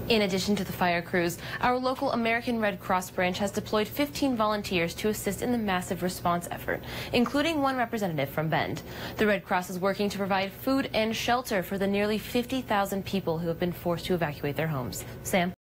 In addition to the fire crews, our local American Red Cross branch has deployed 15 volunteers to assist in the massive response effort, including one representative from Bend. The Red Cross is working to provide food and shelter for the nearly 50,000 people who have been forced to evacuate their homes. Sam?